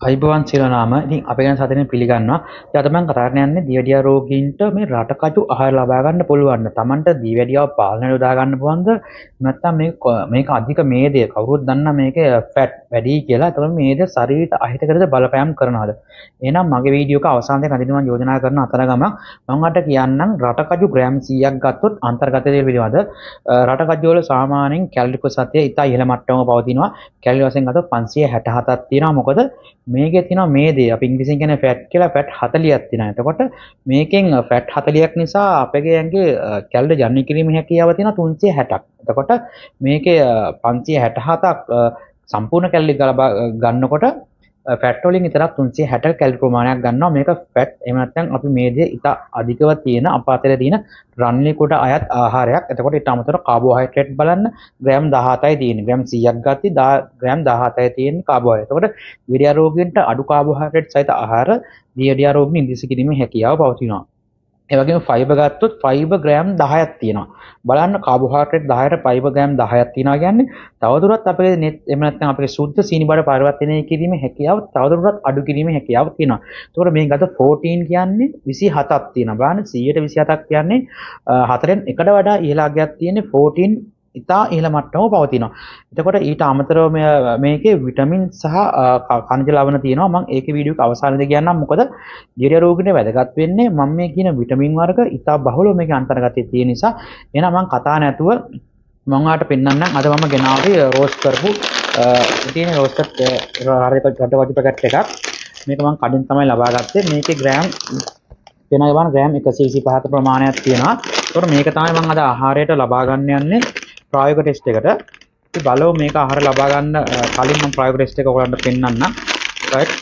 අයිබෝවන් සියලු නාම ඉතින් අපේ ගැන සාදරයෙන් පිළිගන්නවා. ඉතින් අද මම කතා කරන්න යන්නේ දියවැඩියා රෝගීන්ට මේ රටකජු ආහාර ලබා ගන්න පුළුවන්. Tamanට දියවැඩියාව පාලනයට යොදා ගන්න පුළුවන්ද? නැත්නම් මේක අධික මේදය කවුරුත් දන්නා මේකේ ෆැට් වැඩි කියලා. එතකොට මේද ශරීරයට අහිතකරද බලපෑම් කරනවද? එහෙනම් මගේ වීඩියෝ එක අවසානයේ කඳින්න මම යෝජනා කරන අතර ගමන් මම අට කියන්නම් රටකජු ග්‍රෑම් 100ක් ගත්තොත් අන්තර්ගත දේ පිළිබඳ රටකජු වල සාමාන්‍යයෙන් කැලරි ප්‍රසාරය ඉතා ඉහළ මට්ටමක පවතිනවා. කැලරි වශයෙන් ගත්තොත් 567ක් තියෙනවා. මොකද මේකේ තියෙනවා මේදේ අපි ඉංග්‍රීසියෙන් කියන්නේ ෆැට් කියලා ෆැට් 40ක් තියෙනවා. එතකොට මේකෙන් ෆැට් 40ක් නිසා අපගේ ඇඟේ කැලරි ජනනය කිරීමේ හැකියාව තියෙනවා 360ක්. එතකොට මේකේ 567ක් සම්පූර්ණ කැලරි ගන්නකොට ෆැට් වලින් විතරක් 360 කැලරි ප්‍රමාණයක් ගන්නවා. මේක ෆැට් එහෙම නැත්නම් අපි මේදේ ඉතා අධිකව තියෙන අපාතලේ තියෙන රන්ලි කොට අයත් ආහාරයක්. එතකොට ඊට අමතරව කාබෝහයිඩ්‍රේට් බලන්න ග්‍රෑම් 17යි තියෙන්නේ. ග්‍රෑම් 100ක් ගත්තී ග්‍රෑම් 17යි තියෙන්නේ කාබෝහයිඩ්‍රේට්. එතකොට දියවැඩියා රෝගීන්ට අඩු කාබෝහයිඩ්‍රේට් සහිත ආහාර දියවැඩියා රෝගීන් ඉදිරි කිරීමේ හැකියාව පවතිනවා. ඒ වගේම ෆයිබර් ගත්තොත් ෆයිබර් ග්‍රෑම් 10ක් තියෙනවා. බලන්න කාබෝහයිඩ්‍රේට් 10ට ෆයිබර් ග්‍රෑම් 10ක් තියෙනවා කියන්නේ තවදුරටත් අපේ එහෙම නැත්නම් අපේ සුද්ධ සීනි බඩ පරිවර්තනය කිරීමේ හැකියාව තවදුරටත් අඩු කිරීමේ හැකියාව තියෙනවා. ඒතකොට මේ ගත ප්‍රෝටීන් කියන්නේ 27ක් තියෙනවා. බලන්න 127ක් කියන්නේ හතරෙන් එකට වඩා ඉහළ අගයක් තියෙන ප්‍රෝටීන් ඉතා ඉහළ මට්ටමක පවතිනවා. එතකොට ඊට අමතරව මේකේ විටමින් සහ khනිජ ලවණ තියෙනවා. මම ඒකේ වීඩියෝ එක අවසානයේදී කියන්නම්. මොකද දියවැඩියා රෝගීන්ට වැදගත් වෙන්නේ මම මේ කියන විටමින් වර්ග ඉතා බහුලව මේකේ අන්තර්ගතයේ තියෙන නිසා. එහෙනම් මම කතා නැතුව මම ඔයාලට පෙන්නන්නම්. අද මම ගෙනාවේ රෝස්ට් කරපු තියෙන රෝස්ට් රටකජු පැකට් එකක්. මේක මම කඩින් තමයි ලබා ගත්තේ. මේකේ ග්‍රෑම් වෙනයි බලන්න ග්‍රෑම් 125ක ප්‍රමාණයක් තියෙනවා. ඒතකොට මේක තමයි මම අද ආහාරයට ලබා ගන්න යන්නේ. ප්‍රායෝගික ටෙස්ට් එකට. ඉතින් බලමු මේක ආහාර ලබා ගන්න කලින් මම ප්‍රායෝගික ටෙස්ට් එක ඔයගලන්ට පෙන්නන්නම්. රයිට්.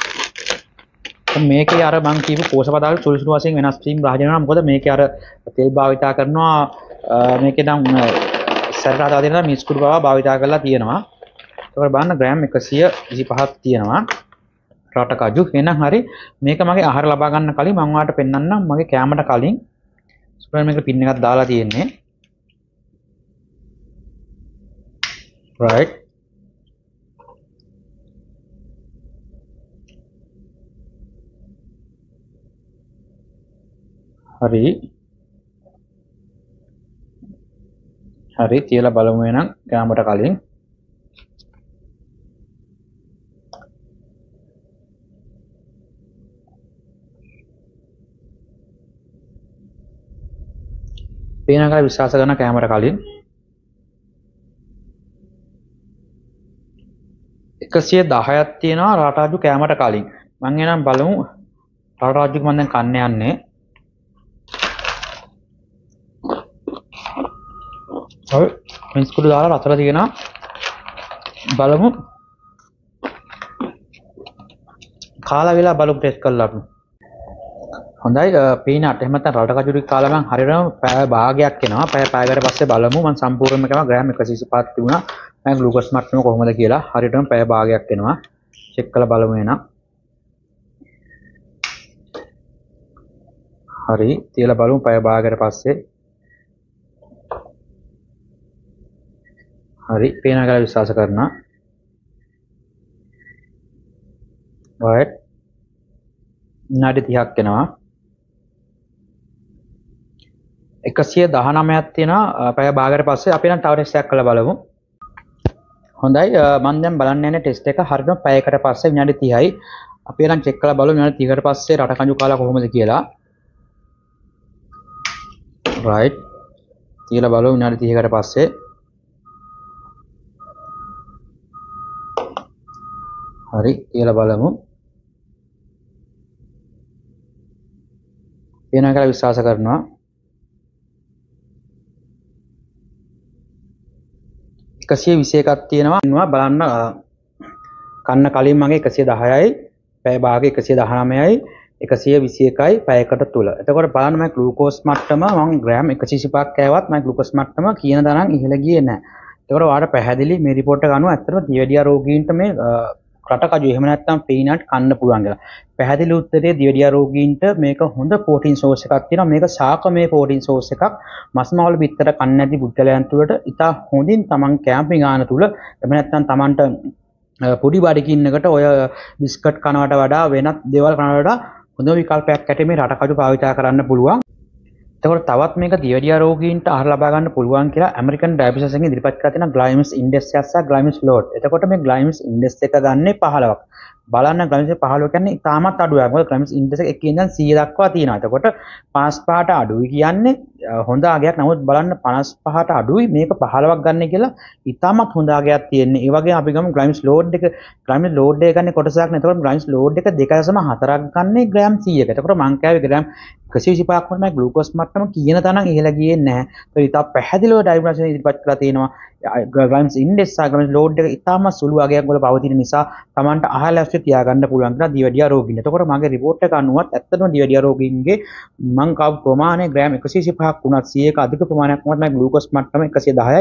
මේකේ අර මම කියපු පෝෂක පදාර්ථ සුළු සුළු වශයෙන් වෙනස් වීම රාජ්‍ය වෙනවා. මොකද මේකේ අර තෙල් භාවිතා කරනවා මේකේ නම් සැරට හදා දෙනවා මිස්කුඩු බව භාවිතා කරලා තියෙනවා. ඒකට බලන්න ග්‍රෑම් 125ක් තියෙනවා. රටකජු. එහෙනම් හරි මේක මගේ ආහාර ලබා ගන්න කලින් මම ඔයාලට පෙන්නන්නම් මගේ කැමරට කලින් සුපර් මේකට පින් එකක් දාලා තියෙන්නේ. right hari තියලා බලමු එහෙනම් කැමරට කලින් පේනකල විශ්වාස කරන කැමරට කලින් 110ක් තියෙනවා රටාජු කැමරට කලින්. මම එනම් බලමු රටාජු මම දැන් කන්න යන්නේ. හරි මිස්කුඩු දාලා රසල තියෙනවා. බලමු. කාලා වෙලා බලමු ටෙස්ට් කරලා අපි. හොඳයි පීනට් එහෙම නැත්නම් රටකජු ටික කාලා මම හරියටම පැය භාගයක් එනවා. පැයකට පස්සේ බලමු මම සම්පූර්ණයෙන්ම කරනවා ග්‍රෑම් 125ක් තිබුණා. මම ග්ලූකෝස් මට්ටම කොහොමද කියලා හරියටම පැය භාගයක් එනවා. චෙක් කරලා බලමු එහෙනම්. හරි තියලා බලමු පැය භාගයකට පස්සේ. හරි පේනවා කියලා විශ්වාස කරනවා. right විනාඩි 30ක් එනවා. 119ක් තියෙනවා පැය භාගයකට පස්සේ අපි නම් තව ටෙස්ට් එකක් කරලා බලමු. හොඳයි මම දැන් බලන්න යන්නේ ටෙස්ට් එක හරියටම පැයකට පස්සේ විනාඩි 30යි. අපි නම් චෙක් කරලා බලමු විනාඩි 30කට පස්සේ රටකජු කාලා කොහොමද කියලා. right තියලා බලමු විනාඩි 30කට පස්සේ. හරි තියලා බලමු. වෙනවා කියලා විශ්වාස කරනවා. 121ක් තියෙනවා බලන්න කන්න කලින් මගේ 110යි පැය භාගයේ 119යි 121යි පැයකට තුල. එතකොට බලන්න මම ග්ලූකෝස් මට්ටම මම ග්‍රෑම් 125ක් කෑවත් මම ග්ලූකෝස් මට්ටම කියන තරම් ඉහළ ගියේ නැහැ. එතකොට ඔයාලට පැහැදිලි මේ රිපෝට් එක අනුව ඇත්තටම දියවැඩියා රෝගීන්ට මේ රටකජු එහෙම නැත්නම් පීනට් කන්න පුළුවන් කියලා. පැහැදිලි උත්තරේ දියවැඩියා රෝගීන්ට මේක හොඳ ප්‍රෝටීන් සෝස් එකක් තියෙනවා. මේක ශාකමය ප්‍රෝටීන් සෝස් එකක්. මස් මාළු බිත්තර කන්නේ නැති පුද්ගලයන් තුළට ඉතා හොඳින් තමන් කැම්පින් ආන තුල එහෙම නැත්නම් තමන්ට පොඩි බඩකින්නකට ඔය බිස්කට් කනවට වඩා වෙනත් දේවල් කනවට වඩා හොඳ විකල්පයක් ඇට මේ රටකජු භාවිතා කරන්න පුළුවන්. එතකොට තවත් මේක දියවැඩියා රෝගීන්ට ආහාර ලබා ගන්න පුළුවන් කියලා ඇමරිකන් ඩයබටිස් එකෙන් ඉදිරිපත් කරලා තියෙන ග්ලයිමස් ඉන්ඩෙක්ස් එක සහ ග්ලයිමස් ලෝඩ්. එතකොට මේ ග්ලයිමස් ඉන්ඩෙක්ස් එක ගන්නේ 15ක්. බලන්න ග්ලයිමස් 15 කියන්නේ ඉතාමත් අඩුයි. මොකද ග්ලයිමස් ඉන්ඩෙක්ස් එක 1 ඉඳන් 100 දක්වා තියෙනවා. එතකොට 55ට අඩුයි කියන්නේ හොඳ අගයක්. නමුත් බලන්න 55ට අඩුයි මේක 15ක් ගන්න කියලා ඉතාමත් හොඳ අගයක් තියෙන්නේ. ඒ වගේ අපි ගමු ග්ලයිමස් ලෝඩ් එක. ග්ලයිමස් ලෝඩ් එක ගන්නේ කොටසක් නේ. එතකොට ග්ලයිමස් ලෝඩ් එක 2.4ක් ගන්නේ ග්‍රෑම් 100ක. එතකොට මං කියවේ ග්‍රෑම් 125ක් වුණා ග්ලූකෝස් මට්ටම කියන තරම් ඉහළ ගියේ නැහැ. ඒක ඉතා පැහැදිලිව ඩයග්නොසිස් ඉදිරිපත් කරලා තියෙනවා. ග්ලයිමස් ඉන්ඩෙක්ස් සහ ග්ලයිමස් ලෝඩ් එක ඉතාම සුළු අගයක් වල පවතින නිසා Tamanට අහල ඇස්සේ තියාගන්න පුළුවන් කියලා දියවැඩියා රෝගීන්. එතකොට මගේ රිපෝට් එක අනුවත් ඇත්තටම දියවැඩියා රෝගීන්ගේ මං කාපු ප්‍රමාණය ග්‍රෑම් 125ක් වුණත් 100ක අධික ප්‍රමාණයක් වුණත් මගේ ග්ලූකෝස් මට්ටම 110යි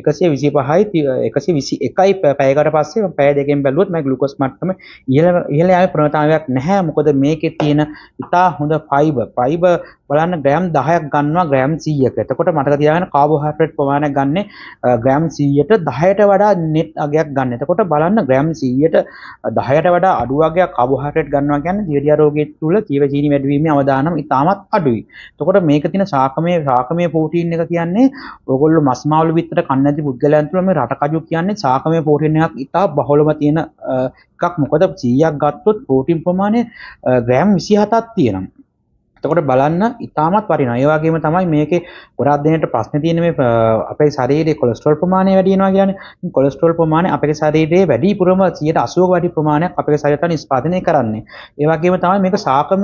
125යි 121යි පැයකට පස්සේ පැය දෙකෙන් බැලුවොත් මගේ ග්ලූකෝස් මට්ටම ඉහළ යාමේ ප්‍රවණතාවයක් නැහැ. මොකද මේකේ තියෙන ඉතා හොඳ ෆයිබර් බලන්න ග්‍රෑම් 10ක් ගන්නවා ග්‍රෑම් 100ක. එතකොට මතක තියාගන්න කාබෝහයිඩ්‍රේට් ප්‍රමාණයක් ගන්න ග්‍රෑම් 100ට 10ට වඩා net අගයක් ගන්න. එතකොට බලන්න ග්‍රෑම් 100ට 10ට වඩා අඩු අගයක් කාබෝහයිඩ්‍රේට් ගන්නවා කියන්නේ දියවැඩියා රෝගයේ තුල ජීවචීනි වැඩිවීමේ අවදානම් ඉතාමත් අඩුයි. එතකොට මේක තියෙන ශාකමය ප්‍රෝටීන් එක කියන්නේ ඔයගොල්ලෝ මස් මාළු විතර කන්නේ නැති පුද්ගලයන් තුල මේ රටකජු කියන්නේ ශාකමය ප්‍රෝටීන් එකක් ඉතා බහුලව තියෙන එකක්. මොකද 100ක් ගත්තොත් ප්‍රෝටීන් ප්‍රමාණය ග්‍රෑම් 27ක් තියෙනවා. එතකොට බලන්න ඉතාමත් වටිනවා. ඒ වගේම තමයි මේකේ ගොඩාක් දෙනෙක්ට ප්‍රශ්නේ තියෙන්නේ මේ අපේ ශරීරයේ කොලෙස්ටරෝල් ප්‍රමාණය වැඩි වෙනවා කියන්නේ. කොලෙස්ටරෝල් ප්‍රමාණය අපේ ශරීරයේ වැඩිපුරම 180ක වැඩි ප්‍රමාණයක් අපේ ශරීරයට නිෂ්පාදනය කරන්නේ. ඒ වගේම තමයි මේක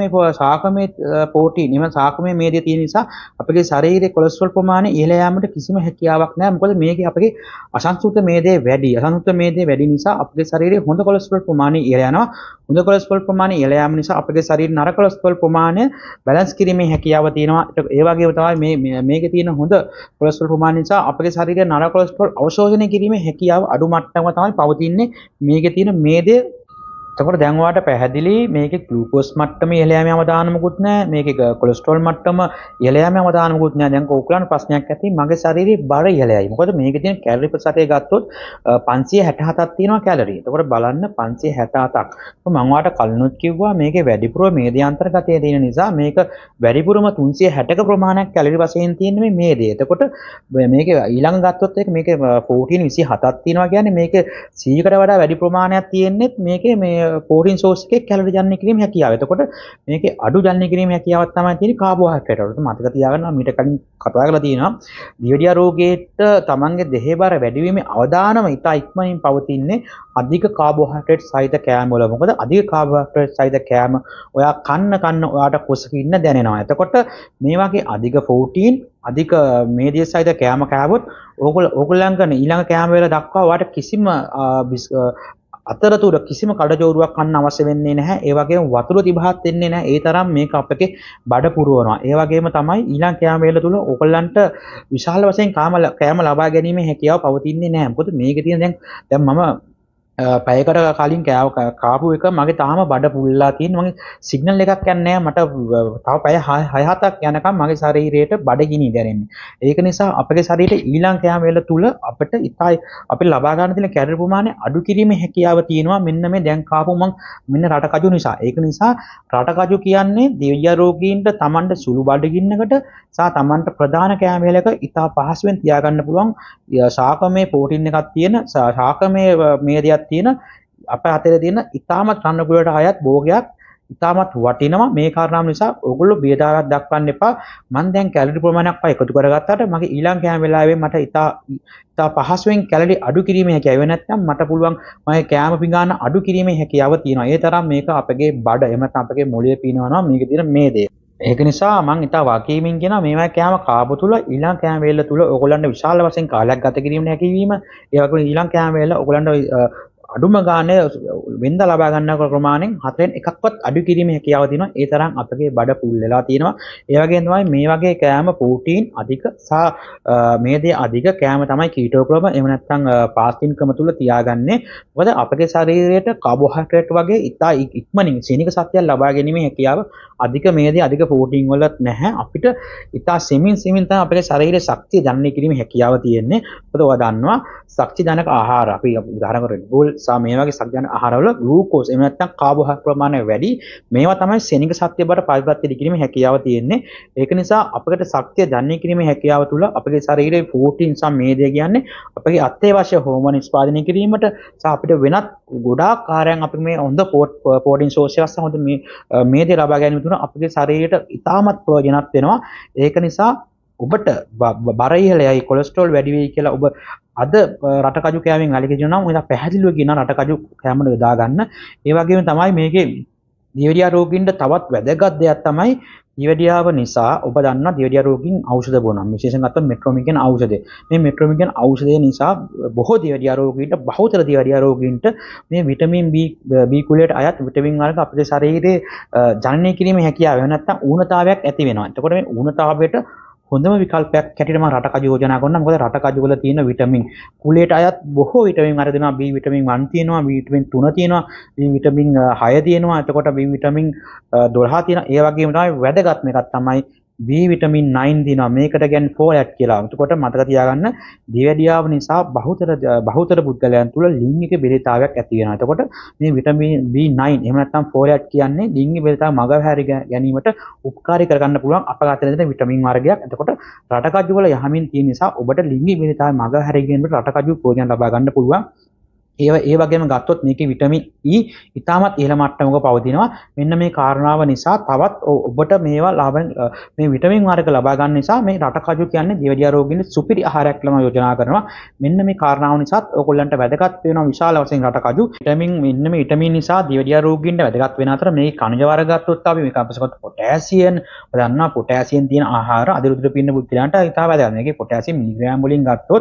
ශාකමය ප්‍රෝටීන් එම ශාකමය මේදේ තියෙන නිසා අපේ ශරීරයේ කොලෙස්ටරෝල් ප්‍රමාණය ඉහළ යාමට කිසිම හැකියාවක් නැහැ. මොකද මේකේ අපේ අසංසෘත මේදේ වැඩි. අසංසෘත මේදේ වැඩි නිසා අපේ ශරීරයේ හොඳ කොලෙස්ටරෝල් ප්‍රමාණය ඉහළ යනවා. හොඳ කොලෙස්ටරෝල් ප්‍රමාණය ඉහළ යාම නිසා අපේ ශරීරයේ නරක කොලෙස්ටරෝල් ප්‍රමාණය බැලන්ස් කිරීමේ හැකියාව තියෙනවා. ඒ වගේම තමයි මේකේ තියෙන හොඳ කොලෙස්ටරෝල් ප්‍රමාණය නිසා අපේ ශරීරයේ නරක කොලෙස්ටරෝල් අවශෝෂණය කිරීමේ හැකියාව අඩු මට්ටමක තමයි පවතින්නේ මේකේ තියෙන මේදේ. එතකොට දැන් ඔයාලට පැහැදිලි මේකේ ග්ලූකෝස් මට්ටම ඉහළ යාමේ අවදානමකුත් නැහැ. මේකේ කොලෙස්ටරෝල් මට්ටම ඉහළ යාමේ අවදානමකුත් නැහැ. දැන් ඕගොල්ලන්ට ප්‍රශ්නයක් ඇති මගේ ශරීරයේ බර ඉහළයි. මොකද මේකේ තියෙන කැලරි ප්‍රතිශතය ගත්තොත් 567ක් තියෙනවා කැලරි. එතකොට බලන්න 567ක්. මම ඔයාලට කලිනුත් කිව්වා මේකේ වැඩිපුර මේදේ අන්තර්ගතය තියෙන නිසා මේක වැඩිපුරම 360ක ප්‍රමාණයක් කැලරි වශයෙන් තියෙන්නේ මේ මේදේ. එතකොට මේකේ ඊළඟ ගත්තොත් මේකේ ප්‍රෝටීන් 27ක් තියෙනවා කියන්නේ මේකේ 100කට වඩා වැඩි ප්‍රමාණයක් තියෙන්නේ මේකේ මේ ප්‍රෝටීන් සෝස් එකේ කැලරි ජනනය කිරීමේ හැකියාව. එතකොට මේකේ අඩු ජනනය කිරීමේ හැකියාවක් තමයි තියෙන්නේ කාබෝහයිඩ්‍රේට් වලට. මතක තියාගන්න මීට කලින් කතා කරලා තියෙනවා දියවැඩියා රෝගයට තමන්ගේ දෙහි බර වැඩි වීමේ අවදානම ඉතා ඉක්මනින් පවතින්නේ අධික කාබෝහයිඩ්‍රේට් සහිත කෑම වල. මොකද අධික කාබෝහයිඩ්‍රේට් සහිත කෑම ඔයා කන්න ඔයාට කුසකින්න දැනෙනවා. එතකොට මේ වගේ අධික ප්‍රෝටීන් අධික මේදේ සහිත කෑම කෑවොත් ඕගොල්ලන්ගේ ඊළඟ කෑම වේල දක්වා ඔයාට කිසිම අතරතුර කිසිම කඩජෝරුවක් ගන්න අවශ්‍ය වෙන්නේ නැහැ. ඒ වගේම වතුර තිබහත් වෙන්නේ නැහැ. ඒ තරම් මේක අපගේ බඩ පුරවනවා. ඒ වගේම තමයි ඊළඟ කෑම වේල තුල ඕගොල්ලන්ට විශාල වශයෙන් කෑම ලබා ගැනීමේ හැකියාව පවතින්නේ නැහැ. මොකද මේකේ තියෙන දැන් මම පැයකට කලින් කාපු එක මගේ තාම බඩ පුල්ලා තියෙන මගේ සිග්නල් එකක් යන්නේ නැහැ. මට තව පැය 6-7ක් යනකම් මගේ ශරීරයට බඩගිනි දැනෙන්නේ. ඒක නිසා අපේ ශරීරයේ ඊළඟ කෑම වේල තුල අපිට ඉතයි අපිට ලබා ගන්න තියෙන කැලරි ප්‍රමාණය අඩු කිරීමේ හැකියාව තියෙනවා. මෙන්න මේ දැන් කාපු මෙන්න රටකජු නිසා. ඒක නිසා රටකජු කියන්නේ දියවැඩියා රෝගීන්ට Tamanට සුළු බඩගින්නකට සහ Tamanට ප්‍රධාන කෑම වේලක ඉතා පහසුවෙන් තියාගන්න පුළුවන් ශාකමය ප්‍රෝටීන් එකක් තියෙන ශාකමය මේදයක් තියෙන අපේ අතේ තියෙන ඉතාමත් රණ්ඩුපුරට අයත් භෝගයක් ඉතාමත් වටිනවා. මේ කාරණාව නිසා ඔයගොල්ලෝ බියදාරක් දක්වන්න එපා. මම දැන් කැලරි ප්‍රමාණයක් එකතු කරගත්තාට මගේ ඊළඟ කෑම වෙලාවේ මට ඉතා පහසුවෙන් කැලරි අඩු කිරීමේ හැකියාව නැත්නම් මට පුළුවන් මගේ කෑම පිඟාන අඩු කිරීමේ හැකියාව තියෙනවා. ඒ තරම් මේක අපගේ බඩ එහෙම නැත්නම් අපගේ මොළයේ පිනවනවා මේකේ තියෙන මේදේ. ඒක නිසා මම ඉතා වාකීමින් කියනවා මේවා කෑම කාපු තුල ඊළඟ කෑම වේල තුල ඔයගොල්ලන්ට විශාල වශයෙන් කාලයක් ගත කිරීමේ හැකියාවීම ඒ වගේම ඊළඟ කෑම වේල ඔයගොල්ලන්ට අඩුම ගානේ වෙන්ද ලබා ගන්න ප්‍රමාණයෙන් 4න් එකක්වත් අඩු කිරීමේ හැකියාව තියෙනවා. ඒ තරම් අපගේ බඩ පුල් වෙලා තියෙනවා. ඒ වගේම තමයි මේ වගේ කෑම ප්‍රෝටීන් අධික සහ මේදේ අධික කෑම තමයි කීටෝ ක්‍රම එහෙම නැත්නම් ෆාස්ටින් ක්‍රම තුල තියාගන්නේ. මොකද අපගේ ශරීරයට කාබෝහයිඩ්‍රේට් වගේ ඉතා ඉක්මනින් ශීනික සත්‍යය ලබා ගැනීමේ හැකියාව අධික මේදේ අධික ප්‍රෝටීන් වලත් නැහැ. අපිට ඉතා සෙමින් තමයි අපේ ශරීරයේ ශක්තිය ජනනය කිරීමේ හැකියාව තියෙන්නේ. මොකද ඔයා දන්නවා ශක්ති ජනක ආහාර අපි උදාහරණයක් Red Bull සහ මේ වගේ සක්ජන ආහාරවල ග්ලූකෝස් එහෙම නැත්නම් කාබෝහයිඩ්‍රේට් ප්‍රමාණය වැඩි. මේවා තමයි ශනික ශක්තිය බවට පරිවර්තනය කිරීමේ හැකියාව තියෙන්නේ. ඒක නිසා අපකට ශක්තිය දැනී කිරීමේ හැකියාව තුළ අපගේ ශරීරයේ ප්‍රෝටීන් සහ මේදය කියන්නේ අපගේ අත්‍යවශ්‍ය හෝමෝන නිෂ්පාදනය කිරීමට සහ අපිට වෙනත් ගොඩාක් කාර්යයන් අපි මේ හොඳ ප්‍රෝටීන් සෝර්ස් එකක් සහ හොඳ මේදය ලබා ගැනීම තුළ අපගේ ශරීරයට ඉතාමත් ප්‍රයෝජනවත් වෙනවා. ඒක නිසා ඔබට බර ඉහළයි කොලෙස්ටරෝල් වැඩි වෙයි කියලා ඔබ අද රටකජු කෑමෙන් වැළකීගෙන නම් ඔයා පැහැදිලිව කියන රටකජු කෑමකට යොදා ගන්න. ඒ වගේම තමයි මේකේ දියවැඩියා රෝගීන්ට තවත් වැදගත් දෙයක් තමයි දියවැඩියාව නිසා ඔබ දන්නා දියවැඩියා රෝගීන් ఔෂධ බොනවා. විශේෂයෙන් අත මෙට්‍රොමින් කියන ඖෂධය. මේ මෙට්‍රොමින් කියන ඖෂධය නිසා බොහෝ දියවැඩියා රෝගීන්ට බහුතර දියවැඩියා රෝගීන්ට මේ විටමින් B කුලයට අයත් විටමින් වර්ග අපේ ශරීරයේ ජනනය කිරීමේ හැකියාව නැත්නම් ඌනතාවයක් ඇති වෙනවා. එතකොට මේ ඌනතාවයට හොඳම විකල්පයක් හැටියට මම රටකජු යෝජනා කරනවා. මොකද රටකජු වල තියෙන විටමින් කුලයට අයත් බොහෝ විටමින් වර්ග දෙනවා. B විටමින් 1 තියෙනවා, B විටමින් 3 තියෙනවා, B විටමින් 6 තියෙනවා. එතකොට B විටමින් 12 තියෙනවා. ඒ වගේම තමයි වැදගත්ම එකක් තමයි B විටමින් 9 දිනවා. මේකට කියන්නේ ෆෝලැට් කියලා. එතකොට මතක තියාගන්න දියවැඩියාව නිසා බහුතර පුද්ගලයන් තුළ ලිංගික බෙරිතාවයක් ඇති වෙනවා. එතකොට මේ විටමින් B9 එහෙම නැත්නම් ෆෝලැට් කියන්නේ ලිංගික බෙරිතාව මගහැර ගැනීමට උපකාරී කරගන්න පුළුවන් අපඝාතන දෙන විටමින් වර්ගයක්. එතකොට රටකජු වල යහමින් තියෙන නිසා ඔබට ලිංගික බෙරිතාව මගහැර ගැනීමට රටකජු ප්‍රයෝජන ලබා ගන්න පුළුවන්. ඒ වගේම ගත්තොත් මේකේ විටමින් E ඉතාමත් ඉහළ මට්ටමක පවතිනවා. මෙන්න මේ කාරණාව නිසා තවත් ඔබට මේවා ලාභෙන් මේ විටමින් වර්ග ලබා ගන්න නිසා මේ රටකජු කියන්නේ දියවැඩියා රෝගීන්ට සුපිරි ආහාරයක් ලබා යෝජනා කරනවා. මෙන්න මේ කාරණාව නිසා ඔයගොල්ලන්ට වැදගත් වෙනවා විශාල වශයෙන් රටකජු. මෙන්න මේ විටමින් නිසා දියවැඩියා රෝගීන්ට වැදගත් වෙන අතර මේ කනිජ වර්ග ගත්තොත් අපි මේක අපසකට පොටෑසියම් දන්නවා. පොටෑසියම් තියෙන ආහාර අදිරුධිර පින්න පුද්ගලයන්ට ඉතා වැදගත්. මේකේ පොටෑසියම් මිලිග්‍රෑම් වලින් ගත්තොත්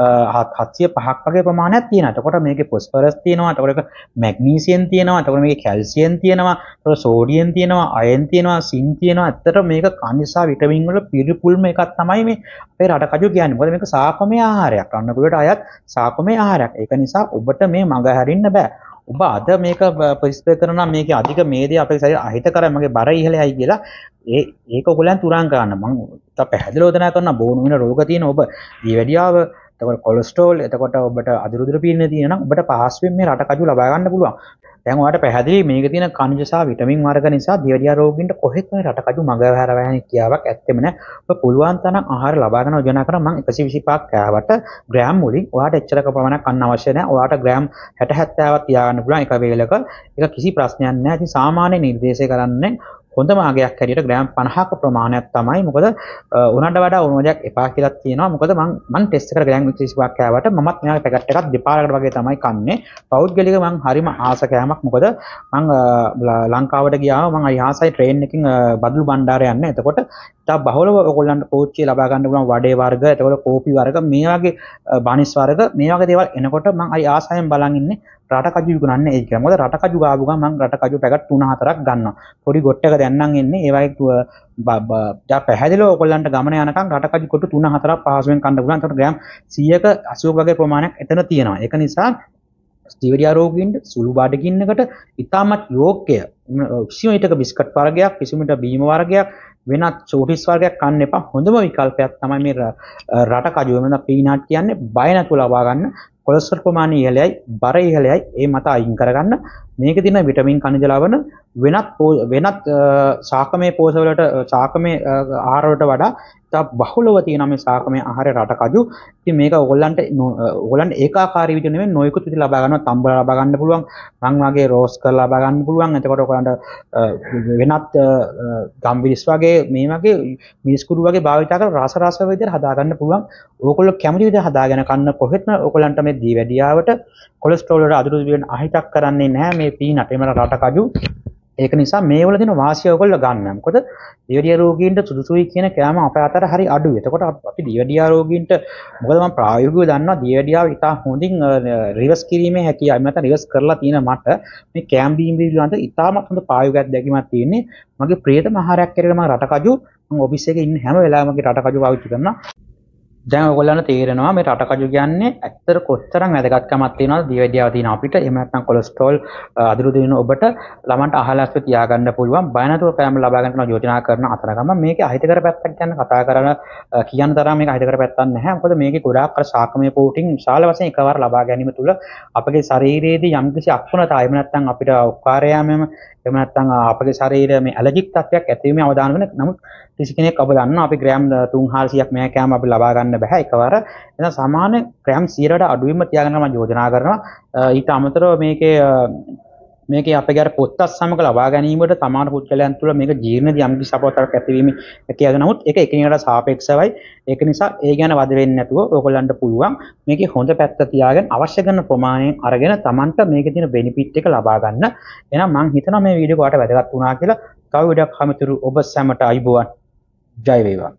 705ක් වගේ ප්‍රමාණයක් තියෙනවා. එතකොට මේක ෆොස්ෆරස් තියෙනවා, එතකොට මැග්නීසියම් තියෙනවා, එතකොට මේකේ කැල්සියම් තියෙනවා, එතකොට සෝඩියම් තියෙනවා, අයන් තියෙනවා, සින් තියෙනවා. ඇත්තට මේක කනිජ සහ විටමින් වල පිරිපුල්ම එකක් තමයි මේ අපේ රටකජු කියන්නේ. මොකද මේක සාකමය ආහාරයක්. රණකුලට අයත් සාකමය ආහාරයක්. ඒක නිසා ඔබට මේ මඟ හැරින්න බෑ. ඔබ අද මේක පරිස්සම් කරනවා මේකේ අධික මේදේ අපේ ශරීරය අහිත කරයි මගේ බර ඉහළයි කියලා ඒක ඔයගොල්ලන් තුරන් කරන්න. මම පැහැදිලිව යෝජනා කරනවා බෝන වෙන රෝග තියෙන ඔබ දියවැඩියාව එතකොට කොලෙස්ටරෝල් එතකොට ඔබට අදිරුධිර පීඩනය තියෙන නම් ඔබට පහසුවෙන් මේ රටකජු ලබා ගන්න පුළුවන්. දැන් ඔයාලට පැහැදිලි මේක තියෙන කනිජ සහ විටමින් වර්ග නිසා දියවැඩියා රෝගීන්ට කොහෙත් මේ රටකජු මගහැර වැහෙන කියාවක් ඇත්තෙම නැහැ. ඔබ පුළුවන් තරම් ආහාර ලබා ගන්න යෝජනා කරා. මම 125ක් කෑවට ග්‍රෑම් වලින් ඔයාලට එච්චරක ප්‍රමාණයක් ගන්න අවශ්‍ය නැහැ. ඔයාලට ග්‍රෑම් 60 70ක් තියාගන්න පුළුවන් එක වේලක. ඒක කිසි ප්‍රශ්නයක් නැහැ. ඉතින් සාමාන්‍ය නිර්දේශය කරන්නේ හොඳම ආගයක් හැටියට ග්‍රෑම් 50ක ප්‍රමාණයක් තමයි. මොකද උනට වඩා ඕනෝදයක් එපා කියලා තියෙනවා. මොකද මම ටෙස්ට් එකට ග්‍රෑම් 125ක් කෑවට මමත් මෙයාගේ පැකට් එකක් දෙපාරකට වගේ තමයි කන්නේ. පෞද්ගලික මම හරිම ආස කෑමක්. මොකද මම ලංකාවට ගියාම මම ආසයි ට්‍රේන් එකකින් බදුළු බණ්ඩාර යන්න. එතකොට තා බහුලව ඔයගොල්ලන්ට කෝච්චිය ලබා ගන්න පුළුවන් වඩේ වර්ග, එතකොට කෝපි වර්ග, මේ වගේ බනිස් වර්ග, මේ වගේ දේවල් එනකොට මම ආසයෙන් බලන් ඉන්නේ රටකජු විකුණන්නේ ඒක. මොකද රටකජු ගාපු ගමන් මම රටකජු පැකට් 3-4ක් ගන්නවා. පොඩි ගොට්ටක දැන්නම් එන්නේ ඒ වගේ පැහැදිලිව ඔයගොල්ලන්ට ගමන යනකම් රටකජු කොට 3-4ක් පහසුවෙන් කන්න පුළුවන්. ඒකට ග්‍රෑම් 100ක 80ක වගේ ප්‍රමාණයක් එතන තියෙනවා. ඒක නිසා දියවැඩියා රෝගීන්ට සුළු බඩගින්නකට ඉතාමත් යෝග්‍ය කිසිම විටක බිස්කට් වර්ගයක්, කිසිම විට බීම වර්ගයක්, වෙනත් චෝටිස් වර්ගයක් කන්න එපා. හොඳම විකල්පයක් තමයි මේ රටකජු. වෙනද පීනට් කියන්නේ බය නැතුව ලබා ගන්න. කොලෙස්ටරෝල් ප්‍රමාණය ඉහළයි, බර ඉහළයි. ඒ මත අයින් කරගන්න. මේකේ තියෙන විටමින් කනිජ ලවණ වෙනත් ශාකමය පෝෂක වලට ශාකමය ආහාර වලට වඩා තා බහුලව තියෙන මේ ශාකමය ආහාරය රටකජු. ඉතින් මේක ඕගොල්ලන්ට ඒකාකාරී විදිහට නෙමෙයි නොයෙකුත් විදිහට ලබා ගන්නවා. තම්බල ලබා ගන්න පුළුවන්. මං වගේ රෝස් කරලා ලබා ගන්න පුළුවන්. එතකොට ඔයගොල්ලන්ට වෙනත් ගම්විරිස් වගේ මේ වගේ මිරිස්කුඩු වගේ භාවිත කරලා රස විදිහට හදා ගන්න පුළුවන්. ඕගොල්ලෝ කැමති විදිහට හදාගෙන කන්න කොහෙත්ම ඕගොල්ලන්ට මේ දියවැඩියාවට කොලෙස්ටරෝල් වල අදිරුධිර වලින් අහිතක් කරන්නේ නැහැ මේ පීනට් එමෙන්න රටකජු. ඒක නිසා මේ වල දෙන වාසිය ඔයගොල්ලෝ ගන්න. මොකද දියවැඩියා රෝගීන්ට සුදුසුයි කියන කෑම අපේ අතර හරි අඩුයි. එතකොට අපි දියවැඩියා රෝගීන්ට මොකද මම ප්‍රායෝගිකව දන්නවා දියවැඩියාව ඉතා හොඳින් රිවර්ස් කිරීමේ හැකියාව නැත්නම් රිවර්ස් කරලා තියෙන මට මේ කෑම් බීම් පිළිබඳ ඉතාමත් හොඳ ප්‍රායෝගික අත්දැකීමක් තියෙන්නේ. මගේ ප්‍රියතම ආහාරයක් හැටියට මම රටකජු මම ඔෆිස් එකේ ඉන්න හැම වෙලාවෙම මගේ රටකජු පාවිච්චි කරනවා. දැන් ඔයගොල්ලන්ට තේරෙනවා මේ රටකජු කියන්නේ ඇත්තට කොච්චරම් වැදගත්කමක් තියෙනවද දියවැඩියාව තියෙන අපිට. එහෙම නැත්නම් කොලෙස්ටරෝල් අදුරු දින ඔබට ළමන්ට අහලස්ව තියාගන්න පුළුවන්. බය නැතුව කෑම ලබා ගන්න යෝජනා කරන අතර ගමන් මේකේ අහිතකර පැත්තක් ගැන කතා කරන කියන තරම් මේක අහිතකර පැත්තක් නැහැ. මොකද මේකේ ගොඩාක් අර ශාකමය ප්‍රෝටීන් විශාල වශයෙන් එකවර ලබා ගැනීම තුළ අපගේ ශරීරයේදී යම්කිසි අක්ෂුණතා එහෙම නැත්නම් අපිට උක්කාරයාමම එහෙම නැත්නම් අපගේ ශරීරයේ මේ ඇලර්ජික් තත්ත්වයක් ඇති වීමේ අවදාන වෙන නමුත් කිසි කෙනෙක් ඔබ දන්නවා අපි ග්‍රෑම් 300ක් මේ කෑම අපි ලබා ගන්න බෑ එකවර. එහෙනම් සමාන ග්‍රෑම් 100කට අඩුවීම තියාගන්න මම යෝජනා කරනවා. ඊට අමතරව මේකේ අපේ අර පොත්තත් සමග ලබා ගැනීමට සමාන පුද්ගලයන් තුළ මේක ජීර්ණදී යම්කිසි අපවතරක් ඇතිවීම හැකියාව නමුත් ඒක එකිනෙකට සාපේක්ෂවයි. ඒක නිසා ඒ ගැන වද වෙන්නේ නැතුව ඔයගොල්ලන්ට පුළුවන් මේකේ හොඳ පැත්ත තියාගෙන අවශ්‍ය කරන ප්‍රමාණයෙන් අරගෙන Tamanට මේකේ තියෙන බෙනිෆිට් එක ලබා ගන්න. එහෙනම් මම හිතනවා මේ වීඩියෝ එක ඔයාලට වැදගත් වුණා කියලා. තව වීඩියෝක් හමුතුරු ඔබ සැමට අයුබෝවන්. ජය වේවා.